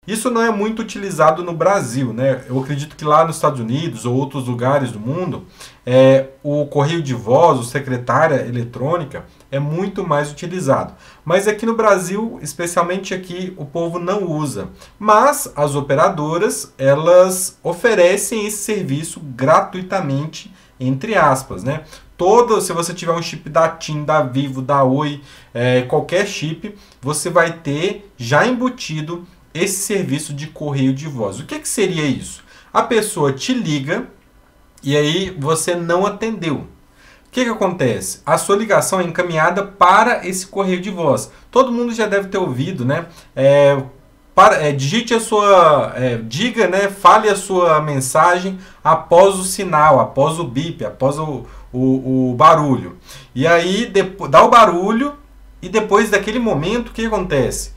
Isso não é muito utilizado no Brasil, né? Eu acredito que lá nos Estados Unidos ou outros lugares do mundo, o correio de voz, o secretária eletrônica, é muito mais utilizado. Mas aqui no Brasil, especialmente aqui, o povo não usa. Mas as operadoras, elas oferecem esse serviço gratuitamente, entre aspas, né? Se você tiver um chip da TIM, da Vivo, da Oi, qualquer chip, você vai ter já embutido esse serviço de correio de voz. O que seria isso? A pessoa te liga e aí você não atendeu. O que acontece? A sua ligação é encaminhada para esse correio de voz. Todo mundo já deve ter ouvido, né? Digite a sua... diga, né? Fale a sua mensagem após o sinal, após o bip, após o barulho. E aí dá o barulho e depois daquele momento, o que acontece?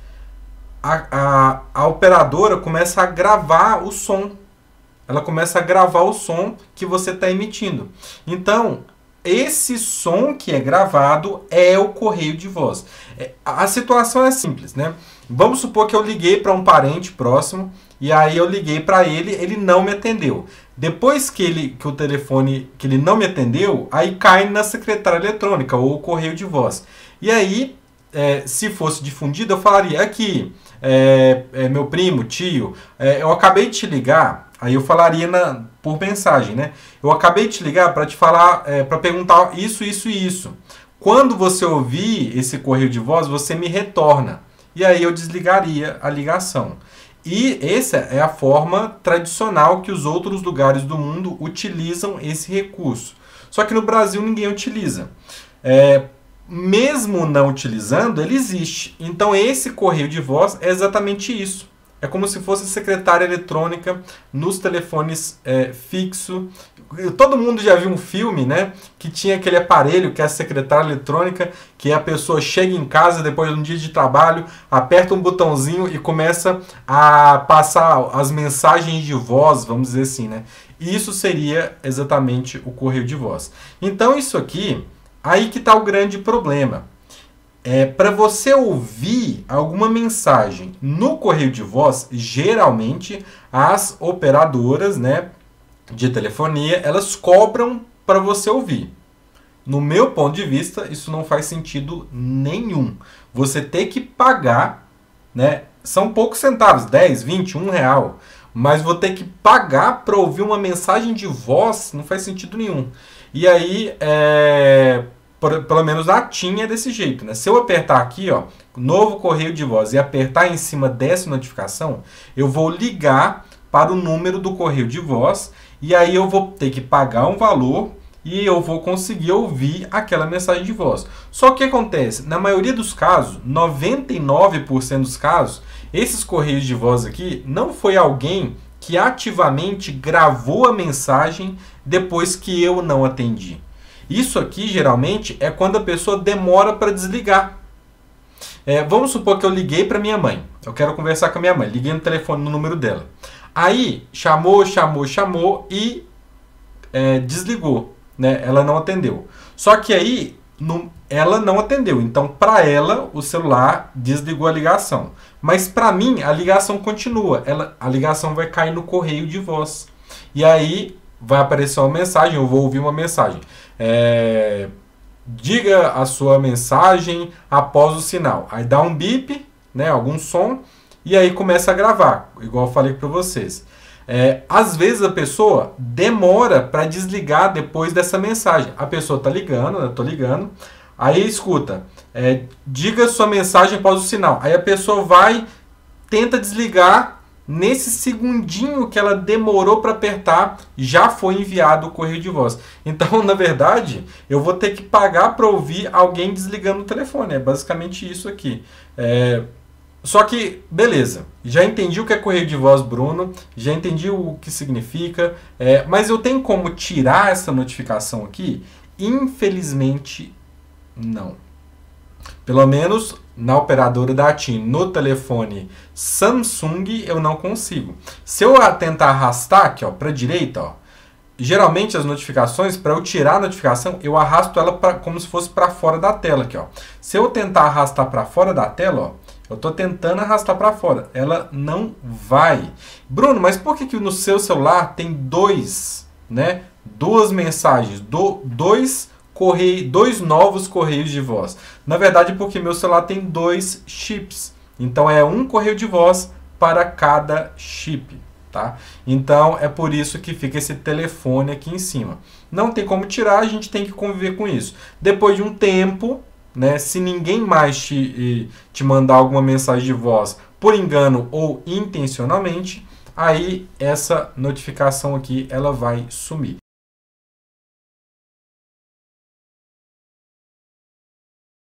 A operadora começa a gravar o som. Ela começa a gravar o som que você está emitindo. Então, esse som que é gravado é o correio de voz. A situação é simples, né? Vamos supor que eu liguei para um parente próximo e aí eu liguei para ele, ele não me atendeu. Depois que ele não me atendeu, aí cai na secretária eletrônica ou correio de voz. E aí, se fosse difundido, eu falaria aqui, meu primo, tio, eu acabei de te ligar. Aí eu falaria por mensagem, né? Eu acabei de te ligar para te falar, para perguntar isso, isso e isso. Quando você ouvir esse correio de voz, você me retorna. E aí eu desligaria a ligação. E essa é a forma tradicional que os outros lugares do mundo utilizam esse recurso. Só que no Brasil ninguém utiliza. Mesmo não utilizando, ele existe. Então esse correio de voz é exatamente isso. É como se fosse secretária eletrônica nos telefones fixo. Todo mundo já viu um filme, né? Que tinha aquele aparelho que é a secretária eletrônica, que a pessoa chega em casa depois de um dia de trabalho, aperta um botãozinho e começa a passar as mensagens de voz, vamos dizer assim, né? E isso seria exatamente o correio de voz. Então isso aqui, aí que está o grande problema. Para você ouvir alguma mensagem no correio de voz, geralmente as operadoras, né, de telefonia, elas cobram para você ouvir. No meu ponto de vista, isso não faz sentido nenhum. Você tem que pagar, né, são poucos centavos, 10, 20, R$1, mas vou ter que pagar para ouvir uma mensagem de voz, não faz sentido nenhum. E aí, pelo menos a TIM é desse jeito, né? Se eu apertar aqui, ó, novo correio de voz, e apertar em cima dessa notificação, eu vou ligar para o número do correio de voz, e aí eu vou ter que pagar um valor e eu vou conseguir ouvir aquela mensagem de voz. Só que o que acontece? Na maioria dos casos, 99% dos casos, esses correios de voz aqui não foi alguém que ativamente gravou a mensagem depois que eu não atendi. Isso aqui, geralmente, é quando a pessoa demora para desligar. Vamos supor que eu liguei para minha mãe. Eu quero conversar com a minha mãe. Liguei no telefone, no número dela. Aí, chamou e desligou. Né? Ela não atendeu. Só que aí, ela não atendeu. Então, para ela, o celular desligou a ligação. Mas para mim, a ligação continua. A ligação vai cair no correio de voz. E aí, vai aparecer uma mensagem, eu vou ouvir uma mensagem. Diga a sua mensagem após o sinal. Aí dá um bip, né, algum som, e aí começa a gravar, igual eu falei para vocês. Às vezes a pessoa demora para desligar depois dessa mensagem. A pessoa está ligando, eu estou ligando, aí escuta, diga a sua mensagem após o sinal. Aí a pessoa tenta desligar. Nesse segundinho que ela demorou para apertar, já foi enviado o correio de voz. Então, na verdade, eu vou ter que pagar para ouvir alguém desligando o telefone. É basicamente isso aqui. Só que, beleza, já entendi o que é correio de voz, Bruno, já entendi o que significa, mas eu tenho como tirar essa notificação aqui? Infelizmente, não. Pelo menos na operadora da TIM, no telefone Samsung, eu não consigo. Se eu tentar arrastar aqui para a direita, ó, geralmente as notificações, para eu tirar a notificação, eu arrasto ela como se fosse para fora da tela. Aqui, ó. Se eu tentar arrastar para fora da tela, ó, Eu estou tentando arrastar para fora. Ela não vai. Bruno, mas por que no seu celular tem duas mensagens, dois novos correios de voz? Na verdade, porque meu celular tem 2 chips. Então, é um correio de voz para cada chip. Tá? Então, é por isso que fica esse telefone aqui em cima. Não tem como tirar, a gente tem que conviver com isso. Depois de um tempo, né, se ninguém mais te mandar alguma mensagem de voz por engano ou intencionalmente, aí essa notificação aqui ela vai sumir.